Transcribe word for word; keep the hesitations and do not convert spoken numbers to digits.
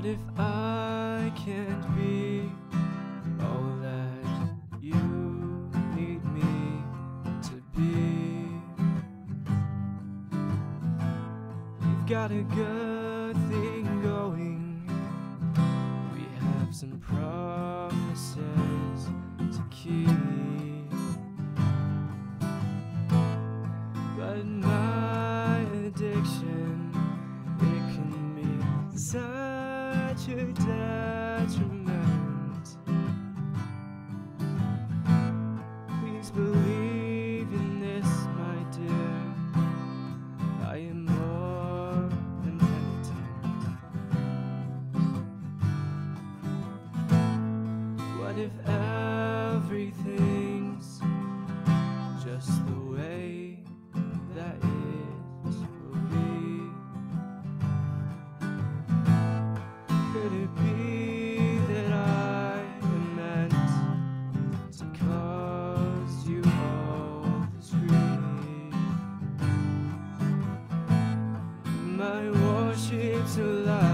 What if I can't be all that you need me to be? We've got a good thing going. We have some promises to keep, but my addiction, it can be such a detriment. Please believe in this, my dear. I am more than penitent. What if everything's just the way that it will be? Could it be that I am meant to cause you all this grief? My warships are